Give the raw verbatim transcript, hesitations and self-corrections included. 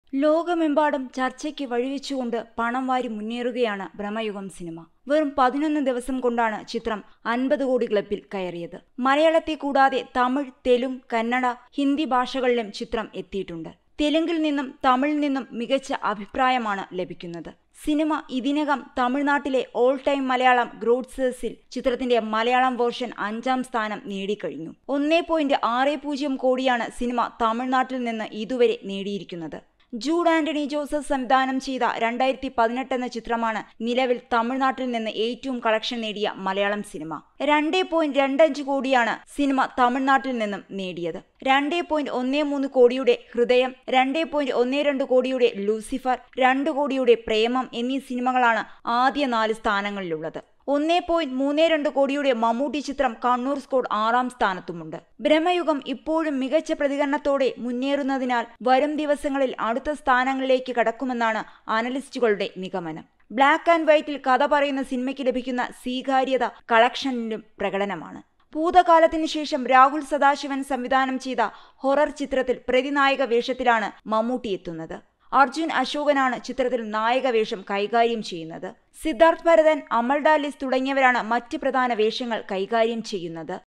ലോകമെമ്പാടും ചർച്ചയ്ക്ക് വഴിവെച്ചുകൊണ്ട് പണം വാരി മുന്നേറുകയാണ് ഭ്രമയുഗം സിനിമ. വെറും പതിനൊന്ന് ദിവസം കൊണ്ടാണ് ചിത്രം അൻപത് കോടി ക്ലബിൽ കയറിയത്. മലയാളത്തെ കൂടാതെ തമിഴ്, തെലുങ്ക്, കന്നഡ, ഹിന്ദി ഭാഷകളിലും ചിത്രം എത്തിയിട്ടുണ്ട്. തെലുങ്കിൽ നിന്നും തമിഴിൽ നിന്നും മികച്ച അഭിപ്രായമാണ് ലഭിക്കുന്നത്. സിനിമ ഇതിനകം തമിഴ്നാട്ടിലെ ഓൾ ടൈം മലയാളം ഗ്രോസ്സേഴ്സിൽ ചിത്രത്തിന്റെ മലയാളം വേർഷൻ അഞ്ചാം സ്ഥാനം നേടിക്കഴിഞ്ഞു. ഒന്നേ പോയിന്റ് ആറ് പൂജ്യം കോടിയാണ് സിനിമ തമിഴ്നാട്ടിൽ നിന്ന് ഇതുവരെ നേടിയിരിക്കുന്നത്. ജൂഡ് ആന്റണി ജോസഫ് സംവിധാനം ചെയ്ത രണ്ടായിരത്തി പതിനെട്ട് എന്ന ചിത്രമാണ് നിലവിൽ തമിഴ്നാട്ടിൽ നിന്ന് ഏറ്റവും കളക്ഷൻ നേടിയ മലയാളം സിനിമ. രണ്ടേ പോയിന്റ് രണ്ടഞ്ച് കോടിയാണ് സിനിമ തമിഴ്നാട്ടിൽ നിന്നും നേടിയത്. രണ്ടേ പോയിന്റ് ഒന്നേ മൂന്ന് കോടിയുടെ ഹൃദയം, രണ്ടേ പോയിന്റ് ഒന്നേ രണ്ട് കോടിയുടെ ലൂസിഫർ, രണ്ട് കോടിയുടെ പ്രേമം എന്നീ സിനിമകളാണ് ആദ്യ നാല് സ്ഥാനങ്ങളിലുള്ളത്. ഒന്നേ പോയിന്റ് മൂന്നേ രണ്ട് കോടിയുടെ മമ്മൂട്ടി ചിത്രം കണ്ണൂർ സ്ക്വാഡ് ആറാം സ്ഥാനത്തുമുണ്ട്. ഭ്രമയുഗം ഇപ്പോഴും മികച്ച പ്രതികരണത്തോടെ മുന്നേറുന്നതിനാൽ വരും ദിവസങ്ങളിൽ അടുത്ത സ്ഥാനങ്ങളിലേക്ക് കടക്കുമെന്നാണ് അനലിസ്റ്റുകളുടെ നിഗമനം. ബ്ലാക്ക് ആൻഡ് വൈറ്റിൽ കഥ പറയുന്ന സിനിമയ്ക്ക് ലഭിക്കുന്ന സ്വീകാര്യത കളക്ഷനിലും പ്രകടനമാണ്. ഭൂതകാലത്തിനു ശേഷം രാഹുൽ സദാശിവൻ സംവിധാനം ചെയ്ത ഹൊറർ ചിത്രത്തിൽ പ്രതിനായക വേഷത്തിലാണ് മമ്മൂട്ടി എത്തുന്നത്. അർജുൻ അശോകനാണ് ചിത്രത്തിൽ നായക വേഷം കൈകാര്യം ചെയ്യുന്നത്. സിദ്ധാർത്ഥ് ഭരതൻ, അമൽഡ ലിസ് തുടങ്ങിയവരാണ് മറ്റ് പ്രധാന വേഷങ്ങൾ കൈകാര്യം ചെയ്യുന്നത്.